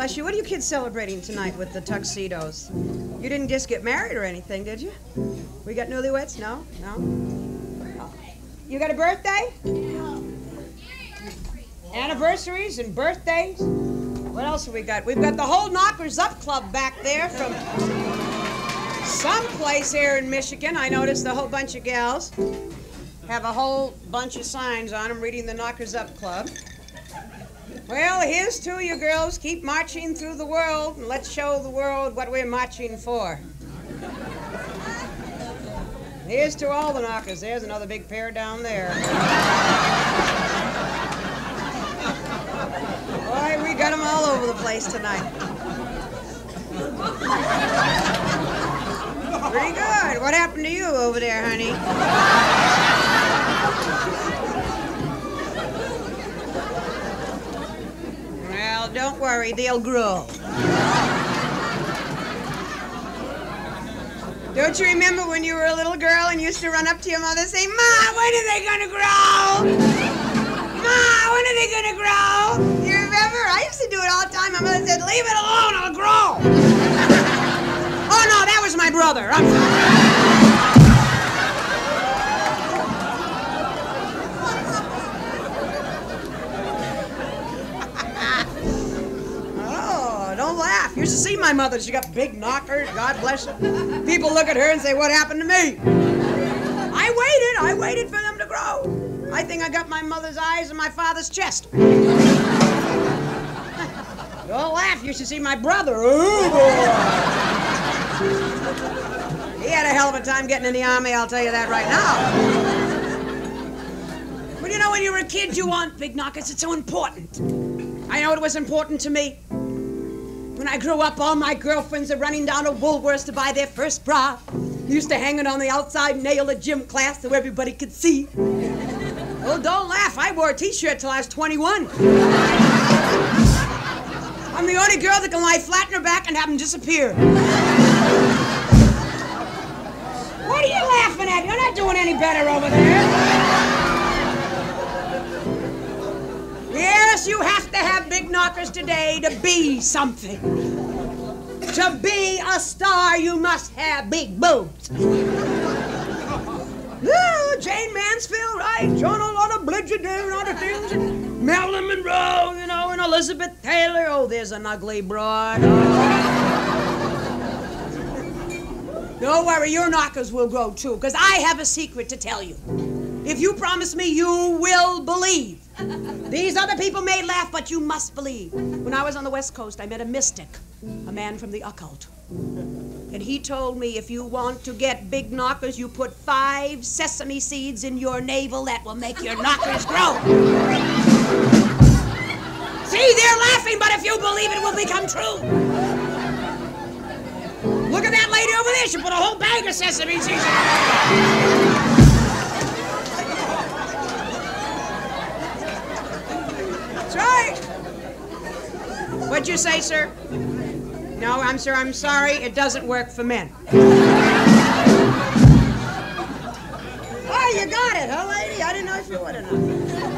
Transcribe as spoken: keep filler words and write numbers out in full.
bless you. What are you kids celebrating tonight with the tuxedos? You didn't just get married or anything, did you? We got newlyweds? No? No? Oh. You got a birthday? Anniversaries and birthdays? What else have we got? We've got the whole Knockers Up Club back there from someplace here in Michigan. I noticed a whole bunch of gals have a whole bunch of signs on them reading the Knockers Up Club. Well, here's to you girls. Keep marching through the world, and let's show the world what we're marching for. Here's to all the knockers. There's another big pair down there. Boy, we got them all over the place tonight. Pretty good. What happened to you over there, honey? Well, don't worry, they'll grow. Don't you remember when you were a little girl and used to run up to your mother and say, Ma, when are they gonna grow? Ma, when are they gonna grow? You remember? I used to do it all the time. My mother said, leave it alone, I'll grow. Oh, no, that was my brother. I'm sorry. Don't laugh. You should see my mother. She got big knockers. God bless her. People look at her and say, what happened to me? I waited. I waited for them to grow. I think I got my mother's eyes and my father's chest. Don't laugh. You should see my brother. Oh, boy. He had a hell of a time getting in the army, I'll tell you that right now. But you know, when you were a kid, you want big knockers. It's so important. I know it was important to me. When I grew up, all my girlfriends are running down to Woolworths to buy their first bra. Used to hang it on the outside nail of gym class so everybody could see. Oh, don't laugh. I wore a t-shirt till I was twenty-one. I'm the only girl that can lie flat on her back and have them disappear. What are you laughing at? You're not doing any better over there. Yes, you have to have big knockers today to be something. To be a star, you must have big boobs. Oh, Jane Mansfield, right? John a lot of Bridget, a lot of things. And Marilyn Monroe, you know, and Elizabeth Taylor. Oh, there's an ugly broad. Oh. Don't worry, your knockers will grow too, because I have a secret to tell you. If you promise me, you will believe. These other people may laugh, but you must believe. When I was on the West Coast, I met a mystic, a man from the occult. And he told me if you want to get big knockers, you put five sesame seeds in your navel. That will make your knockers grow. See, they're laughing, but if you believe it will become true. Look at that lady over there. She put a whole bag of sesame seeds in her. That's right. What'd you say, sir? No, I'm sir, I'm sorry. It doesn't work for men. Oh, you got it, huh, lady? I didn't know if you would or not.